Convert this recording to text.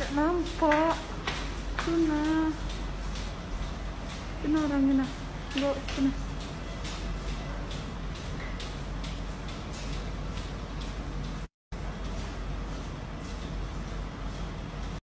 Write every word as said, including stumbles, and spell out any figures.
Tidak nampak. Tuna. Tuna orangnya nah. Enggak, tuna.